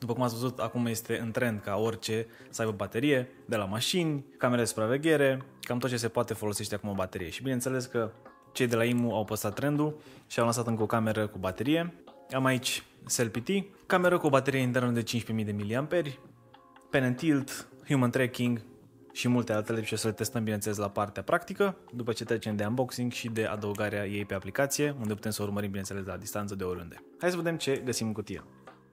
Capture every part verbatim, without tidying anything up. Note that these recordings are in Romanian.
După cum ați văzut, acum este în trend ca orice să aibă baterie, de la mașini, camere de supraveghere, cam tot ce se poate folosește acum o baterie. Și bineînțeles că cei de la I M U au păstrat trendul și au lansat încă o cameră cu baterie. Am aici Cell P T, cameră cu o baterie internă de cincisprezece mii de miliamperi, pen and tilt, human tracking și multe altele și o să le testăm bineînțeles la partea practică, după ce trecem de unboxing și de adăugarea ei pe aplicație, unde putem să o urmărim bineînțeles de la distanță de oriunde. Hai să vedem ce găsim în cutie.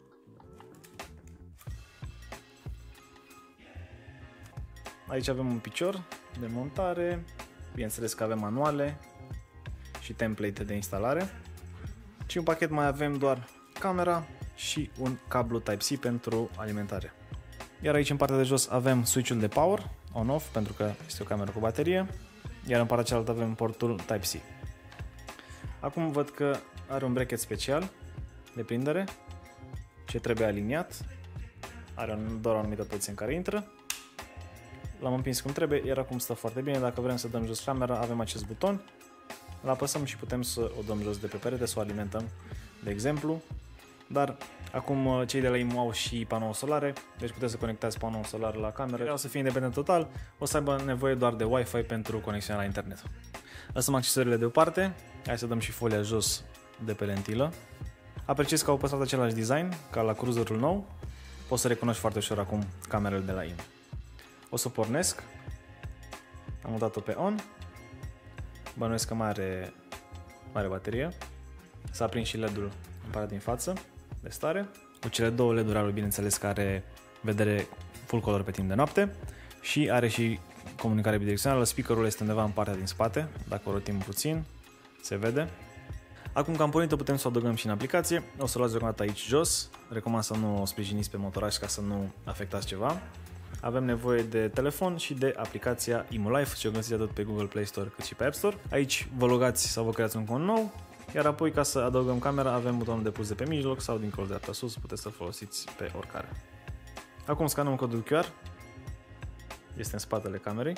Aici avem un picior de montare, bineînțeles că avem manuale și template de instalare și în pachet mai avem doar camera și un cablu Type-C pentru alimentare. Iar aici în partea de jos avem switch-ul de power, on-off, pentru că este o cameră cu baterie, iar în partea cealaltă avem portul Type-C. Acum văd că are un bracket special de prindere ce trebuie aliniat, are doar o anumită poziție în care intră. L-am împins cum trebuie, iar acum stă foarte bine. Dacă vrem să dăm jos camera, avem acest buton, îl apăsăm și putem să o dăm jos de pe perete, să o alimentăm, de exemplu. Dar acum cei de la I M U au și panouri solare, deci puteți să conectați panoul solar la cameră. O să fie independent total, o să aibă nevoie doar de Wi-Fi pentru conexiunea la internet. Lăsăm accesoriile deoparte, hai să dăm și folia jos de pe lentilă. Apreciez că au păstrat același design ca la cruiserul nou, poți să recunoști foarte ușor acum camerele de la I M U. O să pornesc, am mutat-o pe on, bănuiesc că mai are, mai are baterie, s-a aprins și L E D-ul în partea din față de stare, cu cele două L E D-uri are bineînțeles că are vedere full color pe timp de noapte și are și comunicare bidirecțională, speakerul este undeva în partea din spate, dacă o rotim puțin, se vede. Acum că am pornit-o putem să o adăugăm și în aplicație, o să o luați deocamdată aici jos, recomand să nu o sprijiniți pe motoraj ca să nu afectați ceva. Avem nevoie de telefon și de aplicația I M U Life, ce o găsiți atât pe Google Play Store cât și pe App Store. Aici vă logați sau vă creați un cont nou, iar apoi ca să adăugăm camera avem butonul de pus de pe mijloc sau dincolo de dreapta sus, puteți să-l folosiți pe oricare. Acum scanăm codul Q R, este în spatele camerei.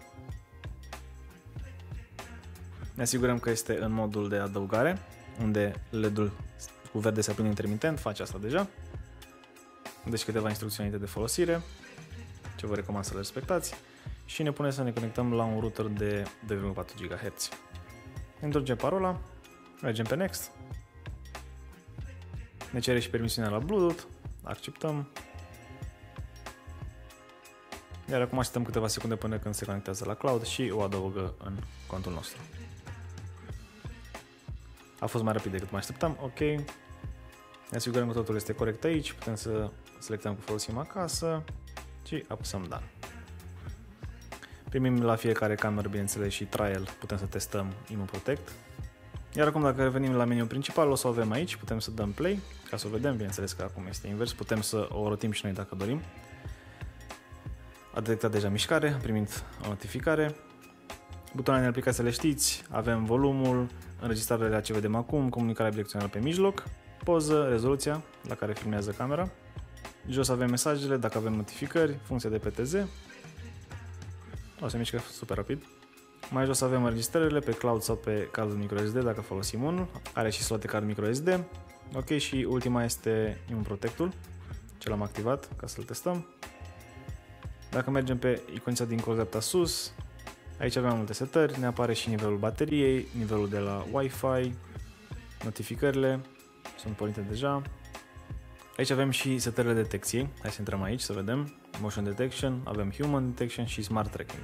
Ne asigurăm că este în modul de adăugare, unde L E D-ul cu verde se aprinde intermitent, face asta deja. Deci câteva instrucțiuni de folosire, ce vă recomand să le respectați, și ne pune să ne conectăm la un router de doi virgulă patru gigahertz. Introducem parola, mergem pe Next, ne cere și permisiunea la Bluetooth, acceptăm, iar acum așteptăm câteva secunde până când se conectează la cloud și o adăugă în contul nostru. A fost mai rapid decât mai așteptam, ok. Ne asigurăm că totul este corect aici, putem să selectăm că folosim acasă și apăsăm Done. Primim la fiecare cameră, bineînțeles, și trial, putem să testăm I M U Protect. Iar acum dacă revenim la meniul principal, o să o avem aici, putem să dăm play, ca să o vedem, bineînțeles că acum este invers, putem să o rotim și noi dacă dorim. A detectat deja mișcare, primind o notificare. Butoanele din aplicație le știți, avem volumul, înregistrarea la ce vedem acum, comunicarea bidirecțională pe mijloc, poză, rezoluția la care filmează camera. Jos avem mesajele, dacă avem notificări, funcția de P T Z. O să mișcă super rapid. Mai jos avem înregistrările pe cloud sau pe card microSD dacă folosim unul. Are și slot de card microSD. Ok, și ultima este I M U Protect-ul, ce l-am activat ca să-l testăm. Dacă mergem pe iconița din colț dreapta sus, aici avem multe setări, ne apare și nivelul bateriei, nivelul de la Wi-Fi, notificările, sunt pornite deja. Aici avem și setările detecției, hai să intrăm aici să vedem, Motion Detection, avem Human Detection și Smart Tracking.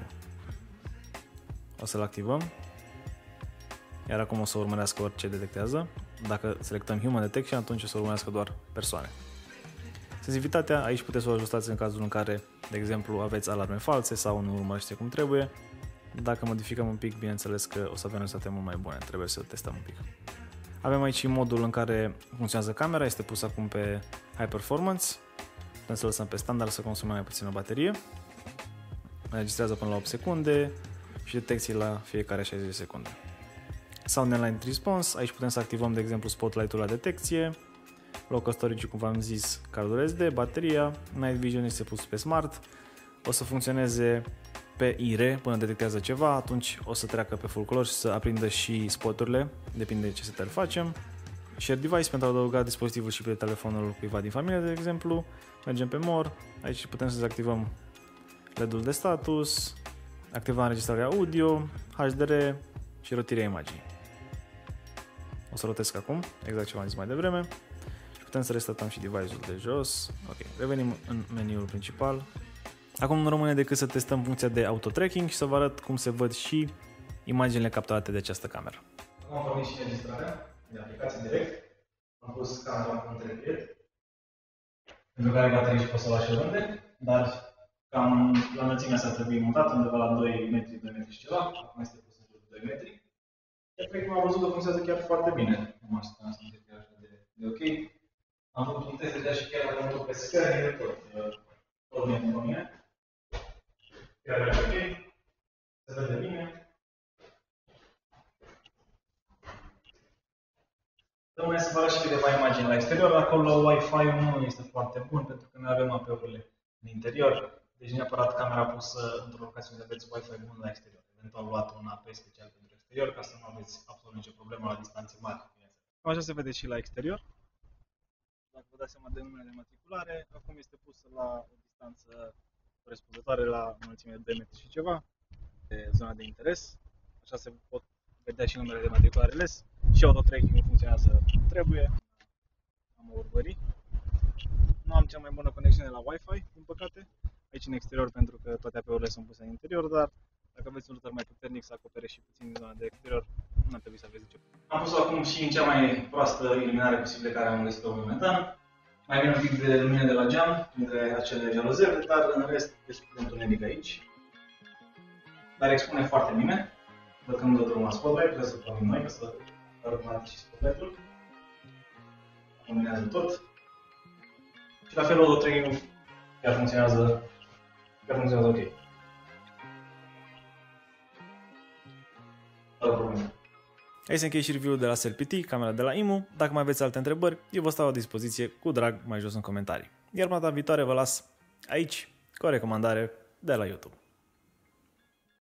O să-l activăm, iar acum o să urmărească orice detectează. Dacă selectăm Human Detection, atunci o să urmărească doar persoane. Sensitivitatea, aici puteți să o ajustați în cazul în care, de exemplu, aveți alarme false sau nu urmărește cum trebuie. Dacă modificăm un pic, bineînțeles că o să avem rezultate mult mai bune, trebuie să testăm un pic. Avem aici modul în care funcționează camera, este pus acum pe High Performance. Putem să lăsăm pe standard să consume mai puțină baterie. Înregistrează până la opt secunde și detecții la fiecare șaizeci de secunde. Sound and Light Response, aici putem să activăm, de exemplu, spotlight-ul la detecție. Local Storage, cum v-am zis, cardul S D, bateria, Night Vision este pus pe Smart. O să funcționeze pe I R până detectează ceva, atunci o să treacă pe full color și să aprindă și spoturile, depinde de ce setări facem. Share device pentru a adăuga dispozitivul și pe telefonul cuiva din familie, de exemplu. Mergem pe More, aici putem să dezactivăm L E D-ul de status, activa înregistrarea audio, H D R și rotirea imaginii. O să rotesc acum, exact ce v-am zis mai devreme. Și putem să restartăm și device-ul de jos. Ok, revenim în meniul principal. Acum nu rămâne decât să testăm funcția de auto-tracking și să vă arăt cum se văd și imaginile capturate de această cameră. Acum am pornit și înregistrarea de aplicație direct. Am pus camera între priet, pentru care baterii și pot să o lași oriunde, dar cam la înălțimea asta trebuie montat, undeva la doi metri, doi metri și ceva. Acum este pus în jur de doi metri. Iar cred că am văzut că funcționează chiar foarte bine. Nu mă așteptam să fie chiar așa de, de ok. Am făcut un test de și chiar dacă mă duc pe scări, de tot. Tot bine cu mine. Chiar e ok. Se vede bine. Rămâne să vă arăt și câteva imagini la exterior. Acolo Wi-Fi-ul nu este foarte bun pentru că noi avem A P-urile în interior. Deci neapărat camera pusă într-o locație unde aveți Wi-Fi bun la exterior. Eventual luat un A P special pentru exterior ca să nu aveți absolut nicio problemă la distanțe mari. Așa se vede și la exterior. Dacă vă dați seama de numele de matriculare, acum este pusă la o distanță corespunzătoare la înălțime de doi metri și ceva de zona de interes. Așa se pot vedea și numele de matriculare les. Și auto-tracking funcționează cum trebuie. Am o urmărit. Nu am cea mai bună conexiune la Wi-Fi, din păcate, aici în exterior, pentru că toate A P-urile sunt puse în interior, dar dacă aveți un router mai puternic să acopere și puțin din zona de exterior, nu ar trebui să aveți nicio. Am pus acum și în cea mai proastă iluminare posibilă care am găsit-o momentan. Mai vine un pic de lumină de la geam, dintre acele jaluzele, dar în rest destul de întuneric aici. Dar expune foarte bine. Văd că nu dă drumul la spotlight, trebuie să-l pornim noi, ca să arăt și spotlight-ul. Luminează tot. Și la fel auto-tracking-ul chiar funcționează, chiar funcționează ok. Fără probleme. Aici se încheie și review-ul de la S L P T, camera de la I M U. Dacă mai aveți alte întrebări, eu vă stau la dispoziție cu drag mai jos în comentarii. Iar data viitoare vă las aici cu o recomandare de la YouTube.